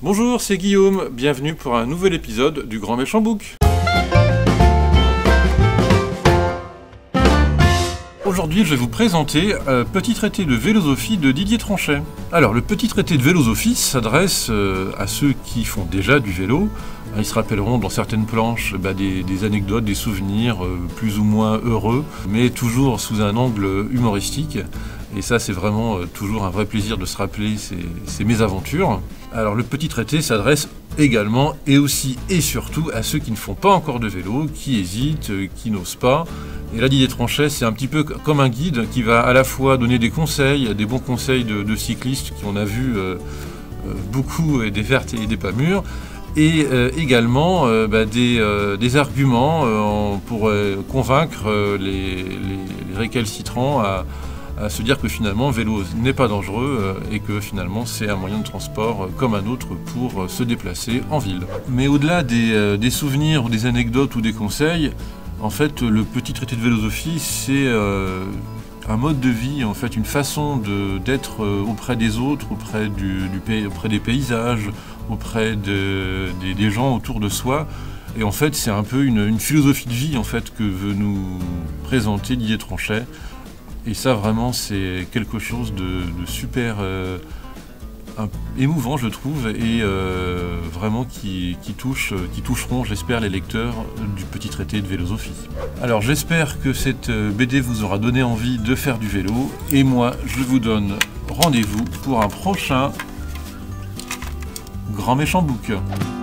Bonjour, c'est Guillaume, bienvenue pour un nouvel épisode du Grand Méchant Book. Aujourd'hui, je vais vous présenter un petit traité de vélosophie de Didier Tranchet. Alors, le petit traité de vélosophie s'adresse à ceux qui font déjà du vélo. Ils se rappelleront dans certaines planches des anecdotes, des souvenirs plus ou moins heureux, mais toujours sous un angle humoristique. Et ça, c'est vraiment toujours un vrai plaisir de se rappeler ces mésaventures. Alors, le petit traité s'adresse également et aussi et surtout à ceux qui ne font pas encore de vélo, qui hésitent, qui n'osent pas. Et là, Didier Tranchet, c'est un petit peu comme un guide qui va à la fois donner des conseils, des bons conseils de cyclistes qui on a vu beaucoup, des vertes et des pas mûres, et également des arguments pour convaincre les récalcitrants à se dire que finalement vélo n'est pas dangereux et que finalement c'est un moyen de transport comme un autre pour se déplacer en ville. Mais au-delà des souvenirs ou des anecdotes ou des conseils, en fait le petit traité de vélosophie c'est un mode de vie, en fait une façon d'être auprès des autres, auprès des paysages, auprès des gens autour de soi. Et en fait c'est un peu une philosophie de vie en fait que veut nous présenter Didier Tranchet. Et ça vraiment c'est quelque chose de super émouvant je trouve et vraiment qui toucheront j'espère les lecteurs du petit traité de vélosophie. Alors j'espère que cette BD vous aura donné envie de faire du vélo et moi je vous donne rendez-vous pour un prochain Grand Méchant Book.